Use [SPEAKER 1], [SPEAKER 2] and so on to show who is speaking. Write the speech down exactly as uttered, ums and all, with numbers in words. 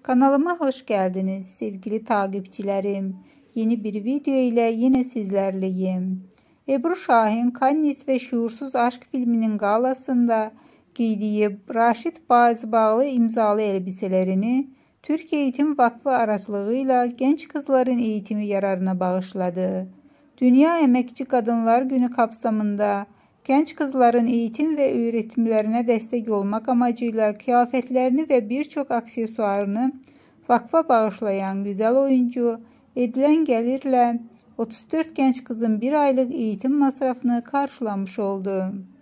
[SPEAKER 1] Kanalıma hoş geldiniz sevgili takipçilerim. Yeni bir video ile yine sizlerleyim. Ebru Şahin, Kannis ve Şuursuz Aşk filminin galasında giydiği Raşit Bazbağlı imzalı elbiselerini Türkiye Eğitim Vakfı aracılığıyla genç kızların eğitimi yararına bağışladı. Dünya Emekçi Kadınlar Günü kapsamında genç kızların eğitim ve öğretimlerine destek olmak amacıyla kıyafetlerini ve birçok aksesuarını vakfa bağışlayan güzel oyuncu, edilen gelirle otuz dört genç kızın bir aylık eğitim masrafını karşılamış oldu.